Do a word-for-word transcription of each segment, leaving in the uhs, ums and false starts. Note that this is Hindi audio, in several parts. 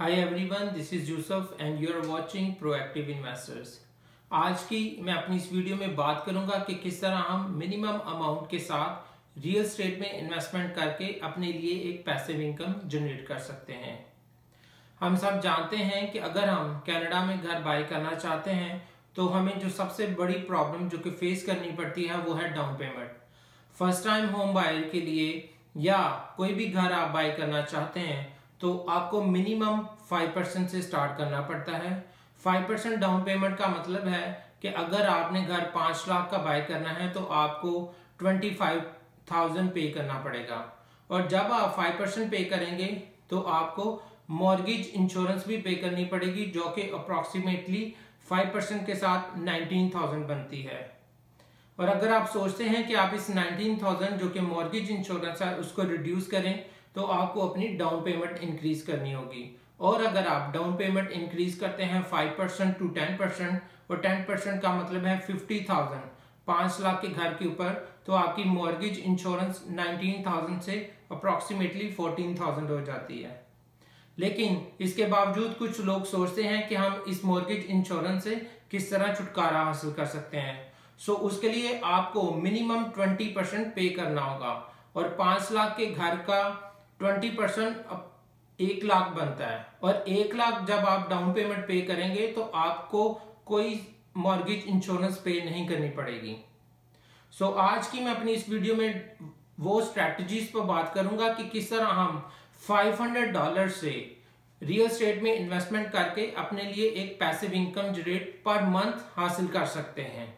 Hi everyone, this is Yusuf and you are watching proactive investors. आज की मैं अपनी इस वीडियो में बात करूंगा कि किस तरह हम मिनिमम अमाउंट के साथ रियल एस्टेट में इन्वेस्टमेंट करके अपने लिए एक पैसिव इनकम जनरेट कर सकते हैं। हम सब जानते हैं कि अगर हम कनाडा में घर बाय करना चाहते हैं तो हमें जो सबसे बड़ी प्रॉब्लम जो कि फेस करनी पड़ती है वो है down payment. First time home buyer के लिए या कोई भी घर आप बाय करना चाहते हैं तो आपको मिनिमम फाइव परसेंट से स्टार्ट करना पड़ता है। फाइव परसेंट डाउन पेमेंट का मतलब है कि अगर आपने घर पाँच लाख का बाय करना है तो आपको ट्वेंटी फाइव थाउजेंड पे करना पड़ेगा, और जब आप फाइव परसेंट पे करेंगे तो आपको मॉर्गेज इंश्योरेंस भी पे करनी पड़ेगी जो कि अप्रॉक्सीमेटली फाइव परसेंट के साथ नाइनटीन थाउजेंड बनती है। और अगर आप सोचते हैं कि आप इस नाइनटीन थाउजेंड जो कि मॉर्गेज इंश्योरेंस है उसको रिड्यूस करें तो आपको अपनी डाउन पेमेंट इंक्रीज करनी होगी, और अगर आप डाउन पेमेंट इंक्रीज करते हैं five percent to ten percent, और टेन परसेंट का मतलब है फिफ्टी थाउजेंड, पाँच लाख के घर के ऊपर, तो आपकी मॉर्गेज इंश्योरेंस नाइनटीन थाउजेंड से अप्रॉक्सीमेटली फोर्टीन थाउजेंड हो जाती है। लेकिन इसके बावजूद कुछ लोग सोचते हैं कि हम इस मॉर्गेज इंश्योरेंस से किस तरह छुटकारा हासिल कर सकते हैं। सो उसके लिए आपको मिनिमम ट्वेंटी परसेंट पे करना होगा, और पाँच लाख के घर का ट्वेंटी परसेंट एक लाख बनता है, और एक लाख जब आप डाउन पेमेंट पे करेंगे तो आपको कोई मॉर्गेज इंश्योरेंस पे नहीं करनी पड़ेगी। सो so, आज की मैं अपनी इस वीडियो में वो स्ट्रैटेजीज पर बात करूंगा कि किस तरह हम फाइव हंड्रेड डॉलर से रियल एस्टेट में इन्वेस्टमेंट करके अपने लिए एक passive income generate per month हासिल कर सकते हैं।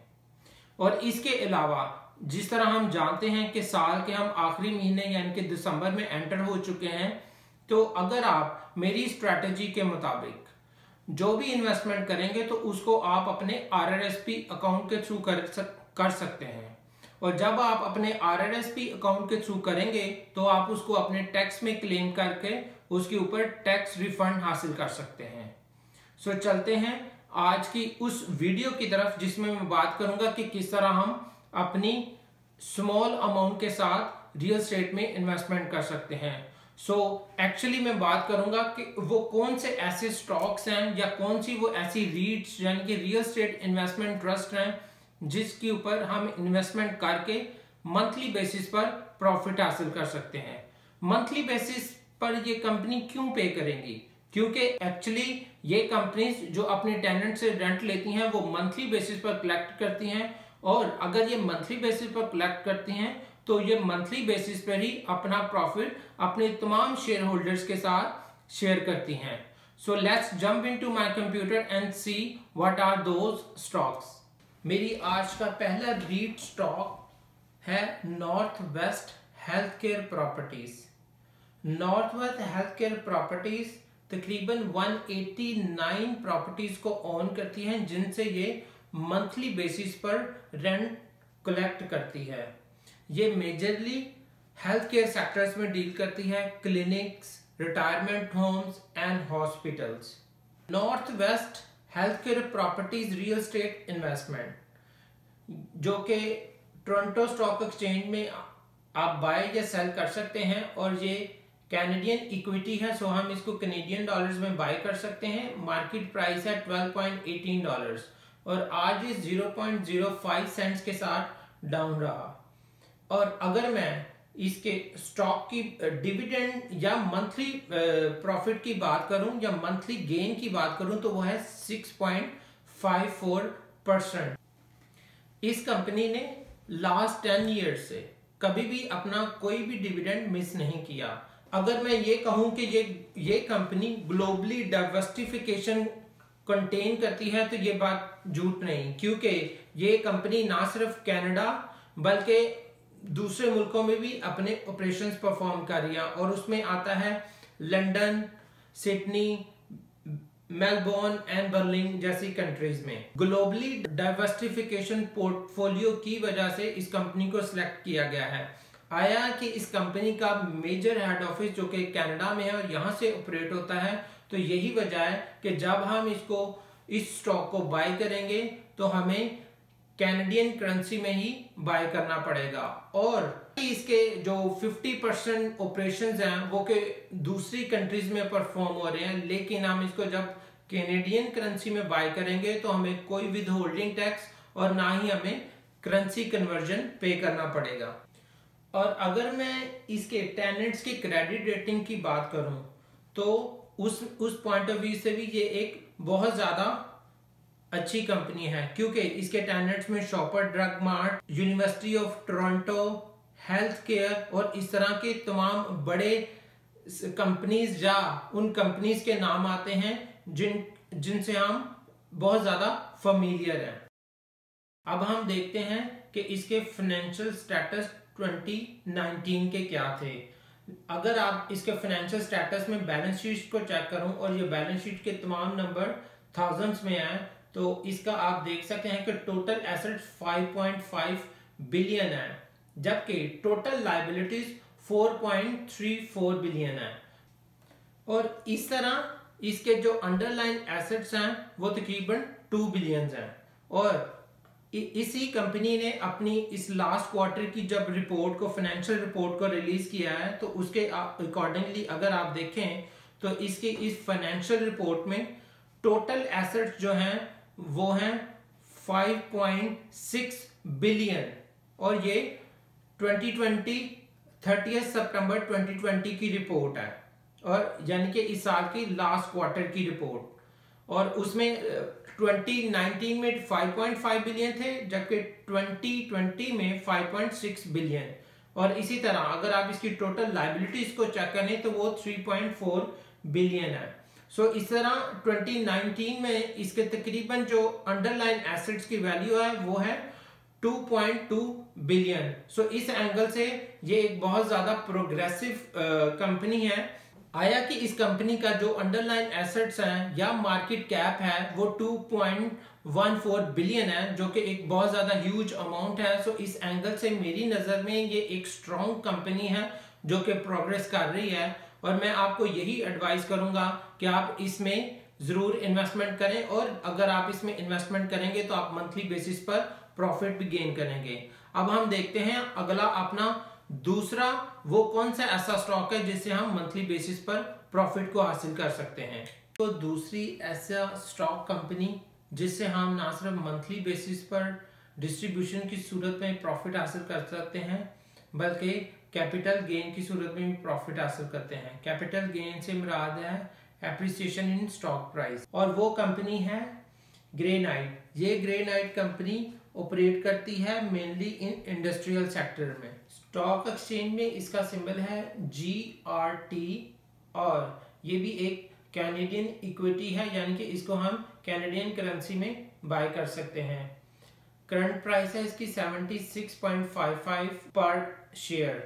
और इसके अलावा जिस तरह हम जानते हैं कि साल के हम आखिरी महीने यानी कि दिसंबर में एंटर हो चुके हैं, तो अगर आप मेरी स्ट्रैटेजी के मुताबिक जो भी इन्वेस्टमेंट करेंगे तो उसको आप अपने R R S P account के थ्रू कर सक, कर सकते हैं। और जब आप अपने R R S P account के थ्रू करेंगे तो आप उसको अपने टैक्स में क्लेम करके उसके ऊपर टैक्स रिफंड हासिल कर सकते हैं। सो so, चलते हैं आज की उस वीडियो की तरफ जिसमें मैं बात करूंगा कि किस तरह हम अपनी स्मॉल अमाउंट के साथ रियल एस्टेट में इन्वेस्टमेंट कर सकते हैं। सो so, एक्चुअली मैं बात करूंगा कि वो कौन से ऐसे स्टॉक्स हैं या कौन सी वो ऐसी रीट्स यानी कि रियल एस्टेट इन्वेस्टमेंट ट्रस्ट हैं जिसके ऊपर हम इन्वेस्टमेंट करके मंथली बेसिस पर प्रॉफिट हासिल कर सकते हैं। मंथली बेसिस पर ये कंपनी क्यों पे करेंगी? क्योंकि एक्चुअली ये कंपनीज जो अपने टेनेंट से रेंट लेती हैं वो मंथली बेसिस पर कलेक्ट करती हैं, और अगर ये मंथली बेसिस पर कलेक्ट करती हैं तो ये मंथली बेसिस पर ही अपना प्रॉफिट अपने तमाम शेयर होल्डर्स के साथ शेयर करती हैं। So let's jump into my computer and see what are those stocks. मेरी आज का पहला रीट स्टॉक है north west health care properties. North west health care properties तकरीबन एक सौ नवासी प्रॉपर्टीज को ओन करती हैं जिनसे ये मंथली बेसिस पर रेंट कलेक्ट करती है। ये मेजरली हेल्थ केयर सेक्टर्स में डील करती है, clinics, retirement homes and hospitals. North west health care properties real estate investment जो कि टोरंटो स्टॉक एक्सचेंज में आप बाय या सेल कर सकते हैं, और ये कैनेडियन इक्विटी है, सो हम इसको कैनेडियन डॉलर्स में बाय कर सकते हैं। मार्केट प्राइस है twelve point one eight dollars, और आज ये zero point zero five cents के साथ डाउन रहा। और अगर मैं इसके स्टॉक की डिविडेंड या मंथली प्रॉफिट की बात करूं या मंथली गेन की बात करूं तो वो है six point five four percent. इस कंपनी ने लास्ट टेन ईयर्स से कभी भी अपना कोई भी डिविडेंड मिस नहीं किया। अगर मैं ये कहूं कि ये ये कंपनी ग्लोबली डाइवर्सिफिकेशन कंटेन करती है तो ये बात झूठ नहीं, क्योंकि ये कंपनी ना सिर्फ कनाडा बल्कि दूसरे मुल्कों में भी अपने ऑपरेशंस परफॉर्म कर रही है, और उसमें आता है London, Sydney, Melbourne and Berlin जैसी कंट्रीज में। ग्लोबली डाइवर्सिफिकेशन पोर्टफोलियो की वजह से इस कंपनी को सिलेक्ट किया गया है। आया कि इस कंपनी का मेजर हेड ऑफिस जो कि कनाडा में है और यहाँ से ऑपरेट होता है, तो यही वजह है कि जब हम इसको इस स्टॉक को बाय करेंगे तो हमें कैनेडियन करेंसी में ही बाय करना पड़ेगा। और इसके जो पचास परसेंट ऑपरेशंस हैं वो के दूसरी कंट्रीज में परफॉर्म हो रहे हैं, लेकिन हम इसको जब कैनेडियन करेंसी में बाय करेंगे तो हमें कोई विद होल्डिंग टैक्स और ना ही हमें करेंसी कन्वर्जन पे करना पड़ेगा। और अगर मैं इसके टेनेंट्स की क्रेडिट रेटिंग की बात करूं तो उस उस पॉइंट ऑफ व्यू से भी ये एक बहुत ज्यादा अच्छी कंपनी है, क्योंकि इसके टेनेंट्स में Shopper Drug Mart, University of Toronto, health care और इस तरह के तमाम बड़े कंपनीज या उन कंपनीज के नाम आते हैं जिन जिनसे हम बहुत ज्यादा फेमिलियर हैं। अब हम देखते हैं कि इसके फाइनेंशियल स्टेटस दो हज़ार उन्नीस के क्या थे। अगर आप इसके फाइनेंशियल स्टेटस में बैलेंस शीट को चेक करूं और ये बैलेंस शीट के तमाम नंबर थाउजेंड्स में आए तो इसका आप देख सकते हैं कि टोटल एसेट्स पाँच पॉइंट पाँच बिलियन है, जबकि टोटल लायबिलिटीज चार पॉइंट तीन चार बिलियन है। और इस तरह इसके जो अंडरलाइन एसेट्स हैं वो तकरीबन दो बिलियन हैं। और इसी कंपनी ने अपनी इस लास्ट क्वार्टर की जब रिपोर्ट को फाइनेंशियल रिपोर्ट को रिलीज किया है तो उसके अकॉर्डिंगली अगर आप देखें तो इसकी इस फाइनेंशियल रिपोर्ट में टोटल एसेट्स जो हैं वो हैं पाँच पॉइंट छह बिलियन और ये बीस तीस सितंबर दो हज़ार बीस की रिपोर्ट है, और यानी कि इस साल की लास्ट क्वार्टर की रिपोर्ट। और उसमें दो हज़ार उन्नीस में पाँच पॉइंट पाँच बिलियन थे, जबकि दो हज़ार बीस में पाँच पॉइंट छह बिलियन। और इसी तरह अगर आप इसकी टोटल लायबिलिटीज को चेक करें तो वो तीन पॉइंट चार बिलियन है। सो so, इस तरह दो हज़ार उन्नीस में इसके तकरीबन जो अंडरलाइन एसेट्स की वैल्यू है वो है दो पॉइंट दो बिलियन। सो so, इस एंगल से ये एक बहुत ज्यादा प्रोग्रेसिव कंपनी है। आया कि इस कंपनी का जो अंडरलाइन एसेट्स हैं या मार्केट कैप है वो दो पॉइंट एक चार बिलियन है, जो कि एक बहुत ज्यादा ह्यूज अमाउंट है। सो so, इस एंगल से मेरी नजर में ये एक स्ट्रॉन्ग कंपनी है जो कि प्रोग्रेस कर रही है, और मैं आपको यही एडवाइस करूंगा कि आप इसमें जरूर इन्वेस्टमेंट करें, और अगर आप इसमें इन्वेस्टमेंट करेंगे तो आप मंथली बेसिस पर प्रॉफिट भी गेन करेंगे। अब हम देखते हैं अगला अपना दूसरा वो कौन सा ऐसा स्टॉक है जिससे हम मंथली बेसिस पर प्रॉफिट को हासिल कर सकते हैं। तो दूसरी ऐसा स्टॉक कंपनी जिससे हम ना सिर्फ मंथली बेसिस पर डिस्ट्रीब्यूशन की सूरत में प्रॉफिट हासिल कर सकते हैं बल्कि कैपिटल गेन की सूरत में भी प्रॉफिट हासिल करते हैं। कैपिटल गेन से मुराद है एप्रिसिएशन इन स्टॉक प्राइस, और वो कंपनी है ग्रेनाइट। ये ग्रेनाइट कंपनी ऑपरेट करती है मेनली इन इंडस्ट्रियल सेक्टर में। स्टॉक एक्सचेंज में इसका सिंबल है जी आर टी, और ये भी एक कैनेडियन इक्विटी है, यानी कि इसको हम कैनेडियन करेंसी में बाय कर सकते हैं। करंट प्राइस है इसकी छिहत्तर पॉइंट पाँच पाँच पर शेयर,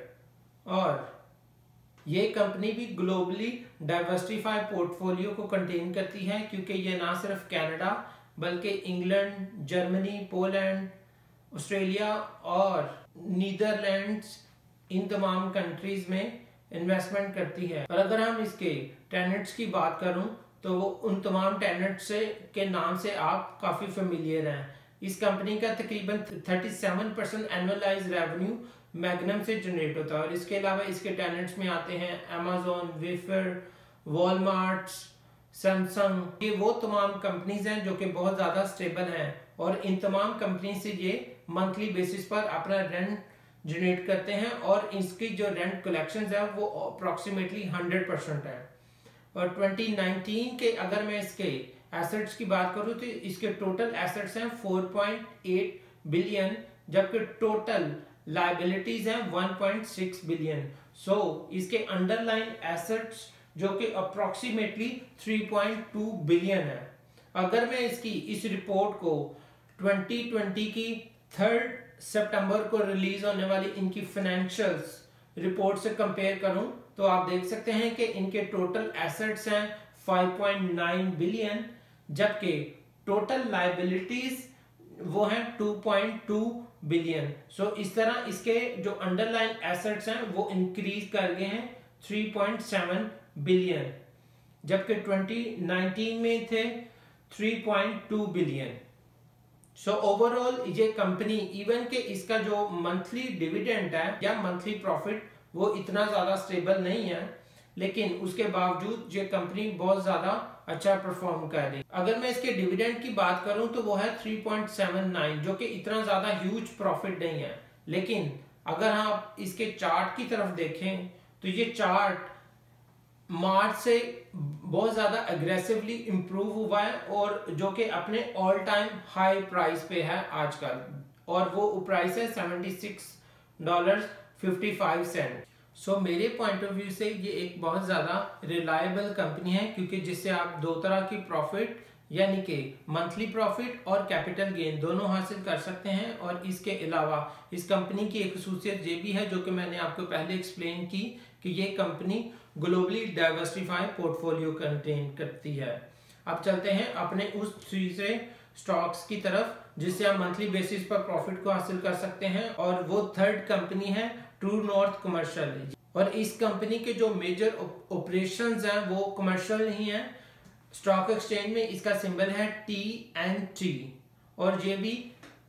और ये कंपनी भी ग्लोबली डाइवर्सिफाइड पोर्टफोलियो को कंटेन करती है, क्योंकि ये ना सिर्फ कनाडा बल्कि इंग्लैंड, जर्मनी, पोलैंड, ऑस्ट्रेलिया और नीदरलैंड्स, इन तमाम कंट्रीज में इन्वेस्टमेंट करती है। और अगर हम इसके टेनेंट्स की बात करूं तो वो उन तमाम टेनेंट्स से के नाम से आप काफी फेमिलियर हैं। इस कंपनी का तकरीबन सैंतीस परसेंट एनुअलाइज रेवेन्यू मैग्नम से जनरेट होता है, और इसके अलावा इसके टेनेंट्स में आते हैं अमेज़न, वेफर, वॉलमार्ट, सैमसंग। ये वो तमाम कंपनीज हैं जो कि बहुत ज्यादा स्टेबल हैं, और इन तमाम कंपनी से ये मंथली बेसिस पर अपना रेंट जनरेट करते हैं, और इसकी जो रेंट कलेक्शन है वो अप्रोक्सीमेटली हंड्रेड परसेंट है। और दो हज़ार उन्नीस के अगर मैं इसके एसेट्स की बात करूं तो इसके टोटल एसेट्स हैं चार पॉइंट आठ बिलियन, जबकि टोटल लायबिलिटीज हैं एक पॉइंट छह बिलियन। सो इसके अंडरलाइन एसेट्स जो कि अप्रोक्सीमेटली तीन पॉइंट दो बिलियन है। अगर मैं इसकी इस रिपोर्ट को दो हज़ार बीस की थर्ड सितंबर को रिलीज होने वाली इनकी फाइनेंशियल्स रिपोर्ट से कंपेयर करूं तो आप देख सकते हैं कि इनके टोटल एसेट्स हैं पाँच पॉइंट नौ बिलियन, जबकि टोटल लायबिलिटीज वो हैं दो पॉइंट दो बिलियन। सो so, इस तरह इसके जो अंडरलाइन एसेट्स हैं वो इंक्रीज कर गए हैं तीन पॉइंट सात बिलियन, जबकि दो हज़ार उन्नीस में थे तीन पॉइंट दो बिलियन। सो ओवरऑल ये कंपनी इवन के इसका जो मंथली डिविडेंड है या मंथली प्रॉफिट वो इतना ज्यादा स्टेबल नहीं है, लेकिन उसके बावजूद ये कंपनी बहुत ज्यादा अच्छा परफॉर्म कर रही। अगर मैं इसके डिविडेंड की बात करूं तो वो है थ्री पॉइंट सेवन नाइन, जो कि इतना ज्यादा ह्यूज प्रॉफिट नहीं है। लेकिन अगर आप इसके चार्ट की तरफ देखें तो ये चार्ट मार्च से बहुत ज्यादा एग्रेसिवली इंप्रूव हुआ है और जो कि अपने ऑल टाइम हाई प्राइस पे है आजकल, और वो प्राइस है seventy six dollar fifty five cent. So मेरे पॉइंट ऑफ व्यू से ये एक बहुत ज्यादा रिलायबल कंपनी है, क्योंकि जिससे आप दो तरह की प्रॉफिट यानी कि मंथली प्रॉफिट और कैपिटल गेन दोनों हासिल कर सकते हैं। और इसके अलावा इस कंपनी की एक खसूसियत ये भी है, जो कि मैंने आपको पहले एक्सप्लेन की, कि ये company globally diversified portfolio contain करती है। अब चलते हैं अपने उस तीसरे स्टॉक्स की तरफ जिससे आप मंथली बेसिस पर प्रॉफिट को हासिल कर सकते हैं, और वो थर्ड कंपनी है ट्रू नॉर्थ कमर्शियल। और इस कंपनी के जो मेजर ऑपरेशंस हैं वो कमर्शियल नहीं है। स्टॉक एक्सचेंज में इसका सिंबल है टी एन टी, और ये भी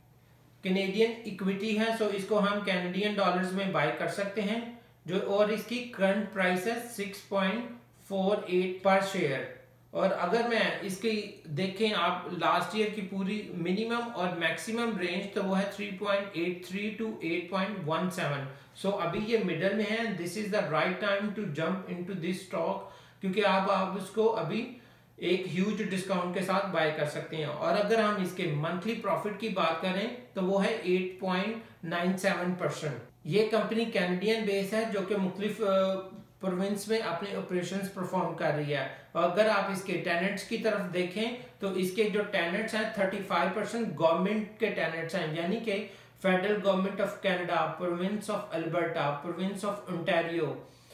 कैनेडियन इक्विटी है, सो इसको हम कैनेडियन डॉलर्स में बाय कर सकते हैं जो, और इसकी करंट प्राइस है six point four eight per share. और अगर मैं इसकी देखें आप लास्ट ईयर की पूरी मिनिमम और मैक्सिमम रेंज, तो वो है three point eight three to eight point one seven. So अभी ये मिडल में है। This is the right time to jump into this stock, क्योंकि आप आप उसको अभी एक ह्यूज डिस्काउंट के साथ बाय कर सकते हैं। और अगर हम इसके मंथली प्रॉफिट की बात करें तो वो है eight point nine seven percent. ये कंपनी कैनेडियन बेस है जो कि मुख्तलिफ प्रोविंस में अपने ऑपरेशंस परफॉर्म कर रही है। और अगर आप इसके टेनेंट्स की तरफ देखें तो इसके जो टेनेंट्स हैं थर्टी फाइव परसेंट गवर्नमेंट के टेनेंट्स हैं, यानी कि federal government of Canada, province of Alberta, province of Ontario.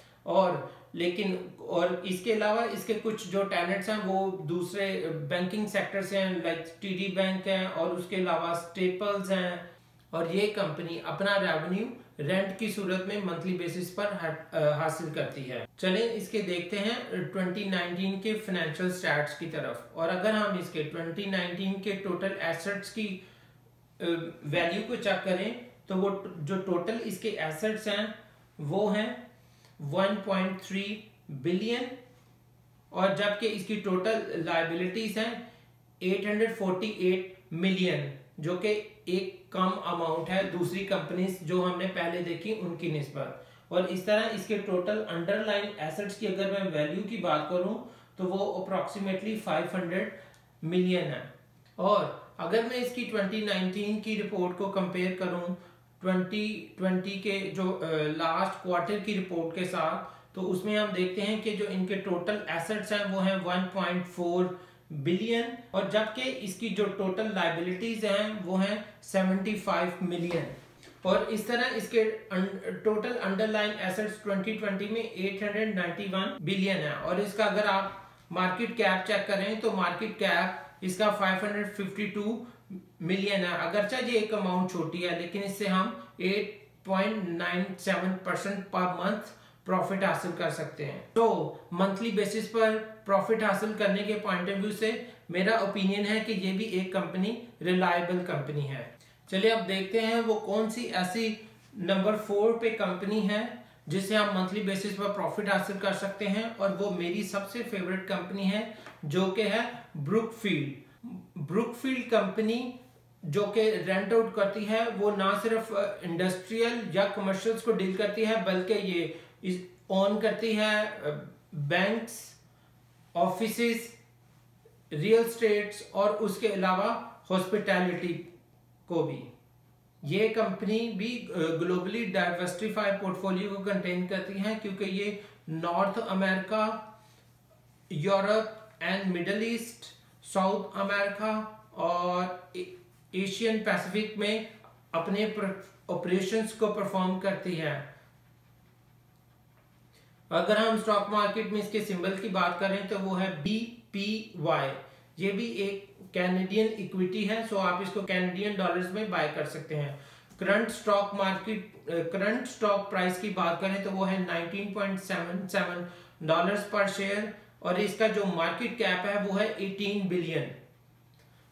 और लेकिन और इसके अलावा इसके कुछ जो टेनेंट्स हैं वो दूसरे बैंकिंग सेक्टर से हैं, लाइक टीडी बैंक है, और उसके अलावा स्टेपल्स हैं। और ये कंपनी अपना रेवेन्यू रेंट की सूरत में मंथली बेसिस पर हासिल करती है। चलें इसके देखते हैं ट्वेंटी नाइनटीन के फाइनेंशियल स्टैट्स की तरफ। और अगर हम इसके ट्वेंटी नाइनटीन के टोटल एसेट्स की वैल्यू को चेक करें तो वो जो टोटल इसके एसेट्स हैं वो हैं वन पॉइंट थ्री बिलियन, और जबकि इसकी टोटल लायबिलिटीज हैं eight hundred forty eight million, जो कि एक कम अमाउंट है दूसरी कंपनीज जो हमने पहले देखी उनकी निस्बत। और इस तरह इसके टोटल अंडरलाइन एसेट्स की अगर मैं वैल्यू की बात करूं तो वो अप्रोक्सीमेटली फाइव हंड्रेड मिलियन है। और अगर मैं इसकी ट्वेंटी नाइनटीन की रिपोर्ट को कंपेयर करूं ट्वेंटी ट्वेंटी के जो लास्ट क्वार्टर की रिपोर्ट के साथ, तो उसमें हम देखते हैं कि जो इनके टोटल एसेट्स हैं वो हैं वन पॉइंट फोर बिलियन, और जबकि इसकी जो टोटल लायबिलिटीज हैं वो हैं सेवेंटी फाइव मिलियन। और इस तरह इसके total underline assets twenty twenty में eight hundred ninety one billion है। और इसका अगर आप मार्केट कैप चेक करें तो मार्केट कैप इसका five hundred fifty two million है। अगरचे ये एक अमाउंट छोटी है, लेकिन इससे हम eight point nine seven percent पर मंथ प्रॉफिट हासिल कर सकते हैं। तो मंथली बेसिस पर प्रॉफिट हासिल करने के पॉइंट ऑफ व्यू से मेरा ओपिनियन है कि ये भी एक कंपनी रिलायबल कंपनी है। चलिए अब देखते हैं वो कौन सी ऐसी नंबर फोर पे कंपनी है जिससे हम मंथली बेसिस पर प्रॉफिट हासिल कर सकते हैं, और वो मेरी सबसे फेवरेट कंपनी है जो कि है ब्रुकफील्ड। ब्रुकफील्ड कंपनी जो कि रेंट आउट करती है वो ना सिर्फ इंडस्ट्रियल या कमर्शियल्स को डील करती है, बल्कि ये ओन करती है बैंक्स, ऑफिसेस, रियल स्टेट्स और उसके अलावा हॉस्पिटैलिटी को भी। ये कंपनी भी ग्लोबली डाइवर्सिफाइड पोर्टफोलियो को कंटेन करती है, क्योंकि ये North America, Europe and Middle East, South America और एशियन पैसिफिक में अपने ऑपरेशंस को परफॉर्म करती है। अगर हम स्टॉक मार्केट में इसके सिंबल की बात करें तो वो है बी पी वाई। ये भी एक कैनेडियन इक्विटी है, सो आप इसको कैनेडियन डॉलर्स में बाय कर सकते हैं। Current stock market current stock price की बात करें तो वो है nineteen point seven seven dollars per share, और इसका जो मार्केट कैप है वो है एटीन बिलियन।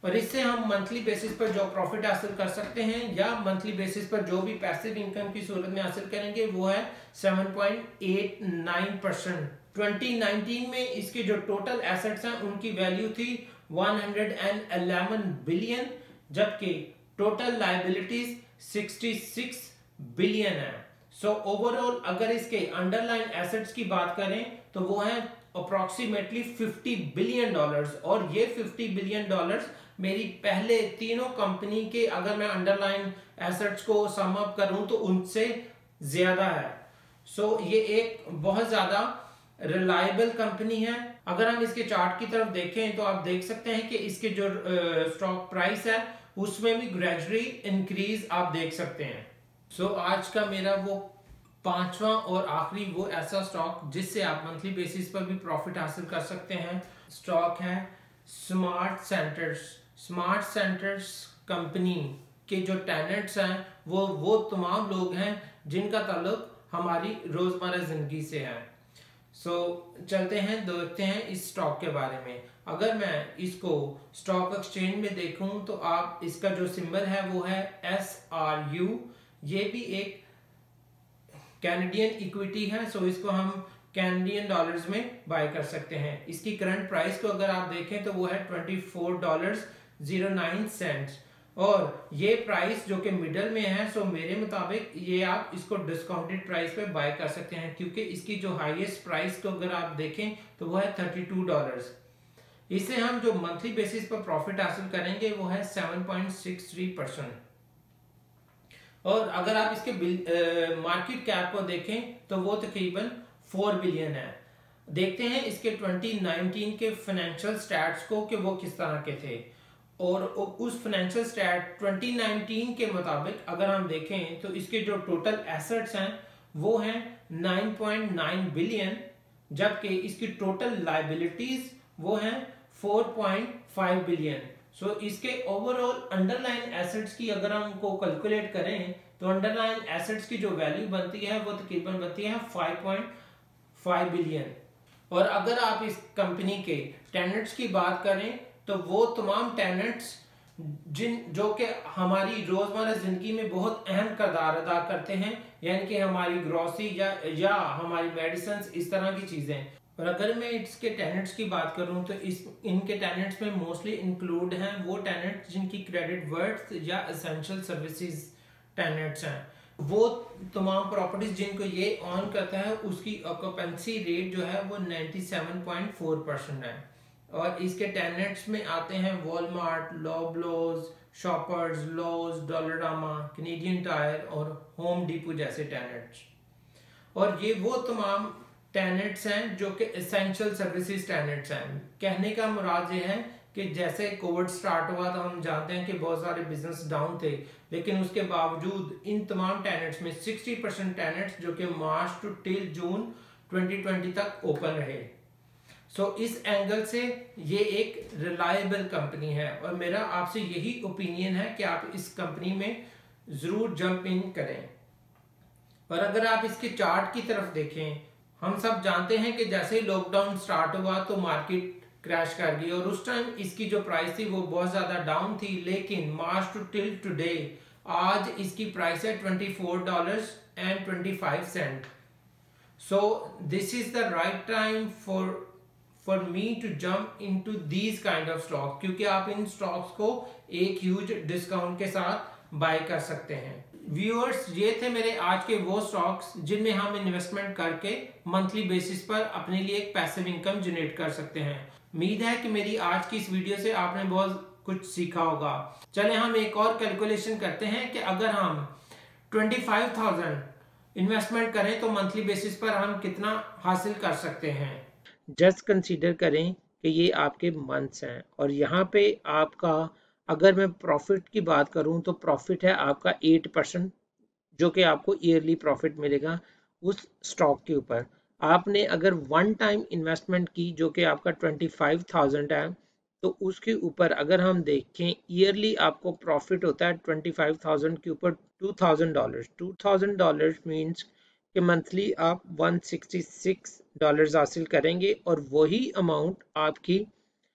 और इससे हम मंथली बेसिस पर जो प्रॉफिट हासिल कर सकते हैं या मंथली बेसिस पर जो भी पैसिव इनकम की सूरत में हासिल करेंगे वो है seven point eight nine percent. Twenty nineteen में इसके जो टोटल एसेट्स हैं उनकी वैल्यू थी वन हंड्रेड इलेवन बिलियन, जबकि total liabilities sixty six billion है। सो ओवरऑल अगर इसके अंडरलाइन एसेट्स की बात करें तो वो है अप्रोक्सीमेटली फिफ्टी बिलियन डॉलर्स, और ये फिफ्टी बिलियन डॉलर्स मेरी पहले तीनों कंपनी के अगर मैं अंडरलाइन एसेट्स को सम अप करूं तो उनसे ज्यादा है। सो so, ये एक बहुत ज्यादा रिलायबल कंपनी है। अगर हम इसके चार्ट की तरफ देखें तो आप देख सकते हैं कि इसके जो स्टॉक प्राइस है उसमें भी ग्रेजुअली इंक्रीज आप देख सकते हैं। सो so, आज का मेरा वो पांचवा और आखिरी वो ऐसा स्टॉक जिससे आप मंथली बेसिस पर भी प्रॉफिट हासिल कर सकते हैं स्टॉक है smart centers. Smart centers company के जो टेनेंट्स हैं वो वो तमाम लोग हैं जिनका ताल्लुक हमारी रोजमर्रा जिंदगी से है। सो so, चलते हैं देखते हैं इस स्टॉक के बारे में। अगर मैं इसको स्टॉक एक्सचेंज में देखूं तो आप इसका जो सिंबल है वो है एस आर यू। ये भी एक कैनेडियन इक्विटी है, सो इसको हम कैनेडियन डॉलर्स में बाय कर सकते हैं। इसकी करंट प्राइस को अगर आप देखें तो वो है twenty four dollars zero nine cents, और ये प्राइस जो कि मिडल में है, सो मेरे मुताबिक ये आप इसको डिस्काउंटेड प्राइस पे बाय कर सकते हैं, क्योंकि इसकी जो हाईएस्ट प्राइस को अगर आप देखें तो वो है थर्टी टू डॉलर्स। इससे हम जो मंथली बेसिस पर प्रॉफिट हासिल करेंगे वो है seven point six three percent. और अगर आप इसके मार्केट कैप को देखें तो वो तकरीबन फोर बिलियन है। देखते हैं इसके ट्वेंटी नाइनटीन के फाइनेंशियल स्टैट्स को कि वो किस तरह के थे, और उस फाइनेंशियल स्टैट ट्वेंटी नाइनटीन के मुताबिक अगर हम देखें तो इसके जो टोटल एसेट्स हैं वो हैं नाइन पॉइंट नाइन बिलियन, जबकि इसकी टोटल लायबिलिटीज वो हैं four point five billion. So so, इसके ओवरऑल अंडरलाइन एसेट्स की अगर हम को कैलकुलेट करें तो अंडरलाइन एसेट्स की जो वैल्यू बनती है वो तकरीबन बनती है फाइव पॉइंट फाइव बिलियन। और अगर आप इस कंपनी के टेनेंट्स की बात करें तो वो तमाम टेनेंट्स जिन जो कि हमारी रोजमर्रा जिंदगी में बहुत अहम किरदार अदा करते हैं, यानी कि हमारी ग्रोसरी या या हमारी मेडिसिन, इस तरह की चीजें। और अगर मैं इसके टेनेंट्स की बात करूं तो इस इनके टेनेंट्स में मोस्टली इंक्लूड हैं वो टेनेंट्स जिनकी क्रेडिट वर्थ या एसेंशियल सर्विसेज टेनेंट्स हैं। वो तमाम प्रॉपर्टीज जिनको ये ऑन करता है उसकी ऑक्यूपेंसी रेट जो है वो ninety seven point four percent है। और इसके टेनेंट्स में आते हैं Walmart, Loblaws, Shoppers, Lowe's, Dollarama, Canadian Tire और होम डिपो जैसे टेनेंट्स। और ये वो तमाम टेनेंट्स हैं जो कि एसेंशियल सर्विसेज टेनेंट्स हैं। कहने का मुराद ये है कि जैसे कोविड स्टार्ट हुआ तो हम जानते हैं कि बहुत सारे बिजनेस डाउन थे, लेकिन उसके बावजूद इन तमाम टेनेंट्स में सिक्सटी परसेंट टेनेंट्स जो कि March to till June twenty twenty तक ओपन रहे। सो so, इस एंगल से ये एक रिलायबल कंपनी है और मेरा आपसे यही ओपिनियन है कि आप इस कंपनी में जरूर जंप इन करें। और अगर आप इसके चार्ट की तरफ देखें, हम सब जानते हैं कि जैसे ही लॉकडाउन स्टार्ट हुआ तो मार्केट क्रैश कर गई और उस टाइम इसकी जो प्राइस थी वो बहुत ज्यादा डाउन थी, लेकिन मार्च टू टिल टुडे आज इसकी प्राइस है twenty four dollars and twenty five cent. So this is the right time for for me to jump into these kind of stock, क्योंकि आप इन स्टॉक्स को एक ह्यूज डिस्काउंट के साथ बाय कर सकते हैं। व्यूअर्स, ये थे मेरे आज के वो स्टॉक्स जिनमें हम इन्वेस्टमेंट करके मंथली बेसिस पर अपने लिए एक पैसिव इनकम जनरेट कर सकते हैं। उम्मीद है कि मेरी आज की इस वीडियो से आपने बहुत कुछ सीखा होगा। चले हम एक और कैलकुलेशन करते हैं कि अगर हम ट्वेंटी फाइव थाउजेंड इन्वेस्टमेंट करें तो मंथली बेसिस पर हम कितना हासिल कर सकते हैं। जस्ट कंसीडर करें कि ये आपके मंथ्स हैं और यहाँ पे आपका अगर मैं प्रॉफिट की बात करूं तो प्रॉफिट है आपका एट परसेंट, जो कि आपको ईयरली प्रॉफिट मिलेगा उस स्टॉक के ऊपर। आपने अगर वन टाइम इन्वेस्टमेंट की जो कि आपका ट्वेंटी फाइव थाउजेंड है तो उसके ऊपर अगर हम देखें ईयरली आपको प्रॉफिट होता है ट्वेंटी फाइव थाउजेंड के ऊपर two thousand dollar. Two thousand dollar means कि मंथली आप वन सिक्सटी सिक्स डॉलर्स हासिल करेंगे और वही अमाउंट आपकी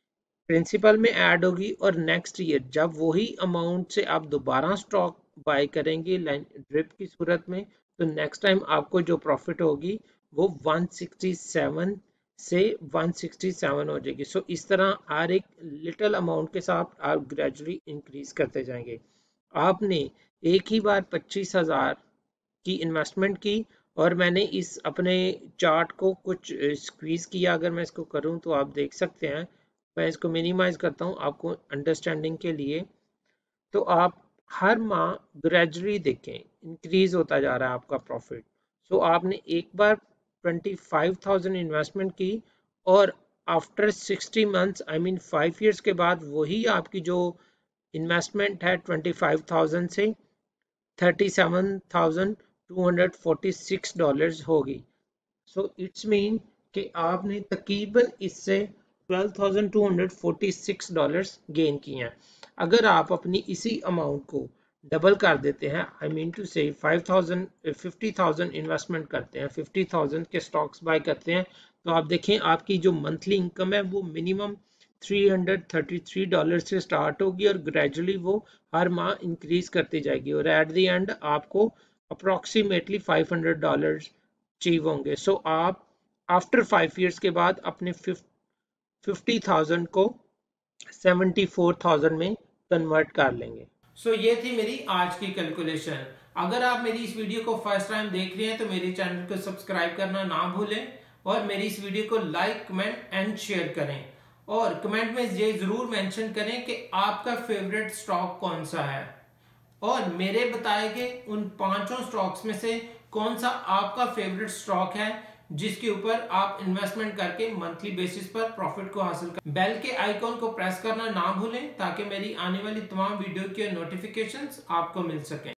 प्रिंसिपल में ऐड होगी और नेक्स्ट ईयर जब वही अमाउंट से आप दोबारा स्टॉक बाय करेंगे ड्रिप की सूरत में, तो नेक्स्ट टाइम आपको जो प्रॉफिट होगी वो वन सिक्सटी सेवन से वन सिक्सटी सेवन हो जाएगी। सो इस तरह हर एक लिटिल अमाउंट के साथ आप ग्रेजुअली इंक्रीज करते जाएंगे। आपने एक ही बार पच्चीस हजार की इन्वेस्टमेंट की और मैंने इस अपने चार्ट को कुछ स्क्वीज किया, अगर मैं इसको करूं तो आप देख सकते हैं। मैं इसको मिनिमाइज करता हूं आपको अंडरस्टैंडिंग के लिए। तो आप हर माह ग्रेजुअली देखें इंक्रीज होता जा रहा है आपका प्रॉफिट। सो आपने एक बार ट्वेंटी फाइव थाउजेंड इन्वेस्टमेंट की और after sixty months I mean five years के बाद वही आपकी जो इन्वेस्टमेंट है ट्वेंटी फाइव थाउजेंड से thirty seven thousand two hundred forty six dollars होगी। सो इट्स मीन कि आपने तकरीबन इससे twelve thousand two hundred forty six dollars gain किए हैं। अगर आप अपनी इसी अमाउंट को डबल कर देते हैं, आई मीन टू से five thousand fifty thousand investment करते हैं, फिफ्टी थाउजेंड के स्टॉक्स बाय करते हैं, तो आप देखें आपकी जो मंथली इनकम है वो minimum three hundred thirty three dollar से स्टार्ट होगी और ग्रेजुअली वो हर माह इंक्रीज करती जाएगी और एट द एंड आपको approximately five hundred dollar achieve होंगे। सो so, आप आफ्टर फाइव इयर्स के बाद अपने फिफ्टी थाउजेंड को सेवेंटी फोर थाउजेंड में कन्वर्ट कर लेंगे। सो so, ये थी मेरी आज की कैलकुलेशन। अगर आप मेरी इस वीडियो को फर्स्ट टाइम देख रहे हैं तो मेरे चैनल को सब्सक्राइब करना ना भूलें और मेरी इस वीडियो को लाइक कमेंट एंड शेयर करें और कमेंट में ये जरूर मेंशन करें कि आपका फेवरेट स्टॉक कौन सा है और मेरे बताए गए उन पांचों स्टॉक्स में से कौन सा आपका फेवरेट स्टॉक है जिसके ऊपर आप इन्वेस्टमेंट करके मंथली बेसिस पर प्रॉफिट को हासिल कर। बेल के आइकॉन को प्रेस करना ना भूलें ताकि मेरी आने वाली तमाम वीडियो के नोटिफिकेशंस आपको मिल सकें।